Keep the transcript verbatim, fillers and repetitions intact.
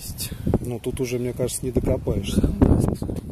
есть. Ну тут уже, мне кажется, не докопаешься. Да, да,